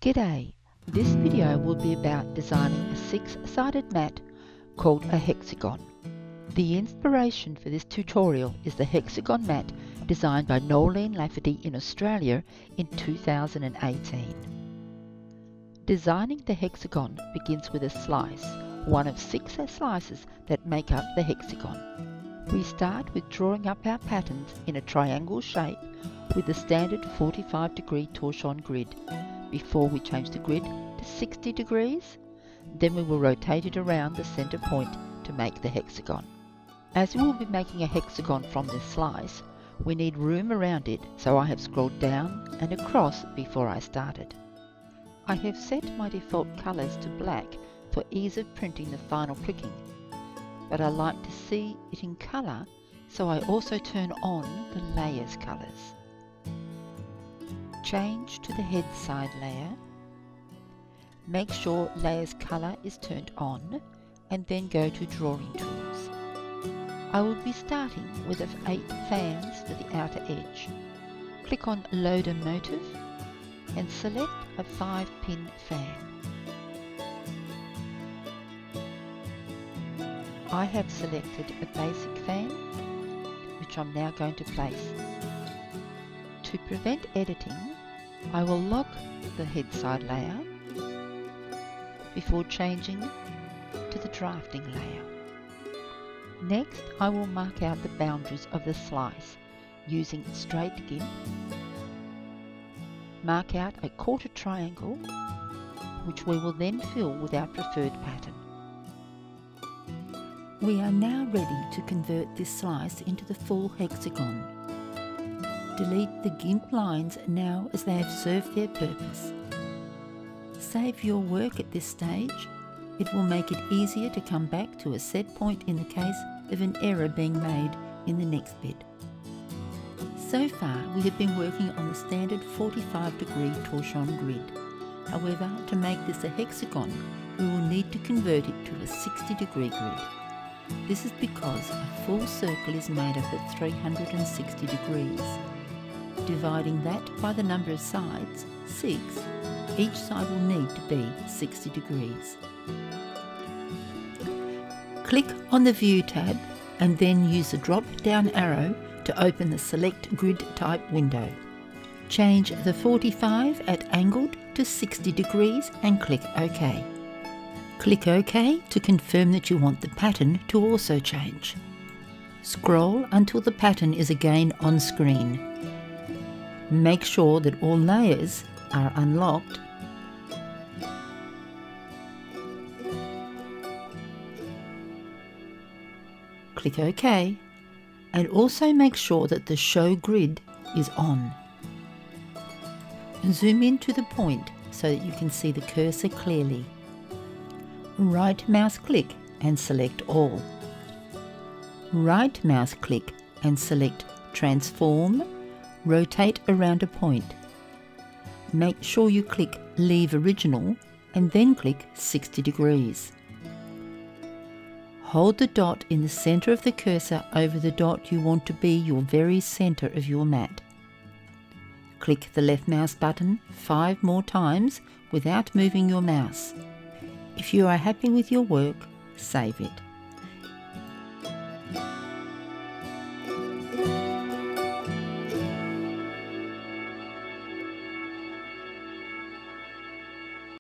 G'day! This video will be about designing a six-sided mat called a hexagon. The inspiration for this tutorial is the hexagon mat designed by Nolene Lafferty in Australia in 2018. Designing the hexagon begins with a slice, one of 6 slices that make up the hexagon. We start with drawing up our patterns in a triangle shape with the standard 45-degree torsion grid before we change the grid to 60 degrees. Then we will rotate it around the center point to make the hexagon. As we will be making a hexagon from this slice, we need room around it, so I have scrolled down and across before I started. I have set my default colors to black for ease of printing the final clicking, but I like to see it in color, so I also turn on the layers colors. Change to the head side layer. Make sure layers color is turned on and then go to drawing tools. I will be starting with 8 fans for the outer edge. Click on load a motif and select a 5-pin fan. I have selected a basic fan, which I'm now going to place. To prevent editing, I will lock the head side layer before changing to the drafting layer. Next, I will mark out the boundaries of the slice using straight GIMP. Mark out a quarter triangle, which we will then fill with our preferred pattern. We are now ready to convert this slice into the full hexagon. Delete the GIMP lines now as they have served their purpose. Save your work at this stage. It will make it easier to come back to a set point in the case of an error being made in the next bit. So far we have been working on the standard 45-degree torsion grid. However, to make this a hexagon, we will need to convert it to a 60-degree grid. This is because a full circle is made up of 360 degrees. Dividing that by the number of sides, 6, each side will need to be 60 degrees. Click on the View tab and then use the drop-down arrow to open the Select Grid Type window. Change the 45 at angled to 60 degrees and click OK. Click OK to confirm that you want the pattern to also change. Scroll until the pattern is again on screen. Make sure that all layers are unlocked. Click OK, and also make sure that the Show Grid is on. Zoom in to the point so that you can see the cursor clearly. Right mouse click and select All. Right mouse click and select Transform, Rotate around a point. Make sure you click Leave Original and then click 60 degrees. Hold the dot in the center of the cursor over the dot you want to be your very center of your mat. Click the left mouse button 5 more times without moving your mouse. If you are happy with your work, save it.